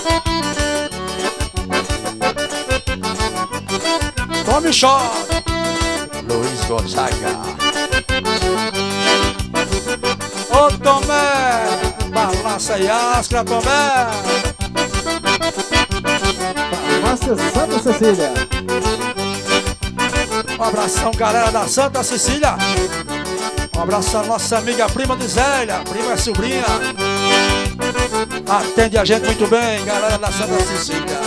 Tome shot, Luiz Gonzaga. Ô Tomé, balança e ascra, Tomé. Farmácia Santa Cecília. Um abração, galera da Santa Cecília. Um abraço à nossa amiga prima de Zélia. Prima é sobrinha. Atende a gente muito bem, galera da Santa Cecília.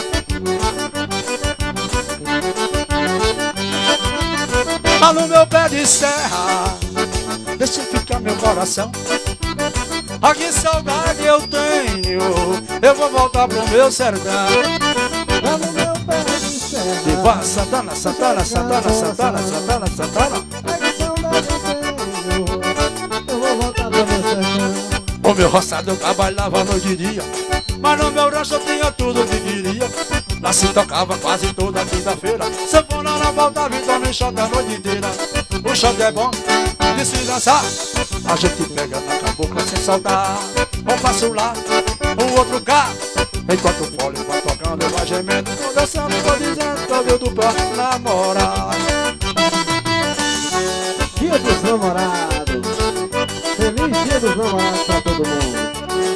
Lá no meu pé de serra, deixa ficar meu coração. Ah, que saudade eu tenho, eu vou voltar pro meu sertão. Lá no meu pé de serra. E vai Santana, Santana, Santana, Santana, Santana, Santana. Ai, que saudade eu tenho, eu vou voltar pro meu sertão. O meu roçado eu trabalhava noite e dia, mas no meu rancho eu tinha tudo que queria. Lá se tocava quase toda quinta-feira, sanfona na volta, Vitor shot a noite inteira. O shot é bom de se dançar, a gente pega na cabocla sem soltar. Um passo lá, o outro cá, enquanto o fole vai tocando, eu vai gemendo, tô dançando, tô dizendo, tô vindo pra namorar. Dia dos Namorados. Feliz Dia dos Namorados pra todo mundo.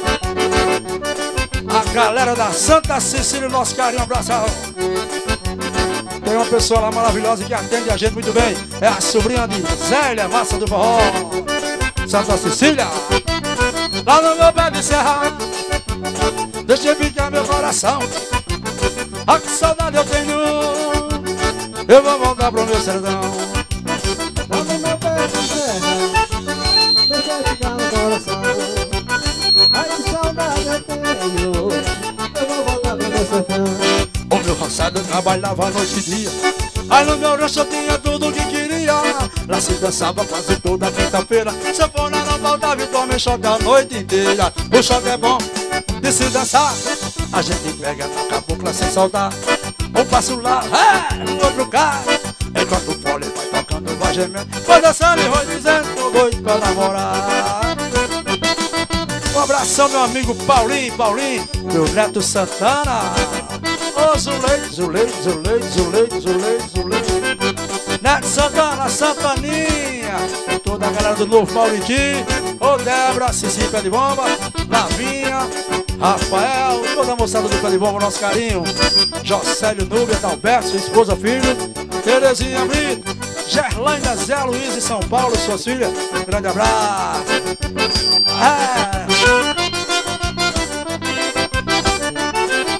A galera da Santa Cecília, nosso carinho, um abração. Tem uma pessoa lá maravilhosa que atende a gente muito bem. É a sobrinha de Zélia, Massa do Forró. Santa Cecília. Lá no meu pé de serra, deixa ficar meu coração. Ah, que saudade eu tenho, eu vou voltar pro meu sertão. Lá no meu pé de serra, deixa ficar no coração. Ai, que saudade eu tenho, eu vou voltar pro meu sertão. O meu roçado eu trabalhava noite e dia, aí no meu rancho eu tinha tudo que queria. Lá se dançava quase toda quinta-feira, sanfona na volta, Vitor shot a noite inteira. O shot é bom de se dançar, a gente pega na cabocla sem soltar. Um passo lá, o outro cá, enquanto o fole vai tocando, vai gemendo, vai dançando e vai dizendo, tô doido pra namorar. Um abração, meu amigo Paulinho, meu neto Santana. Ô Zulei, Zulei, Zulei, Zulei, Zulei, Zulei. Neto Santana, Santaninha. E toda a galera do Novo Mauritim. Ô Débora, Cici Pé de Bomba, Lavinha, Rafael, toda a moçada do Pé de Bomba, nosso carinho. Jocélio Núbia, Dalberto, sua esposa, filho. Terezinha Brito, Gerlaina, Zé Luiz e São Paulo, suas filhas. Um grande abraço.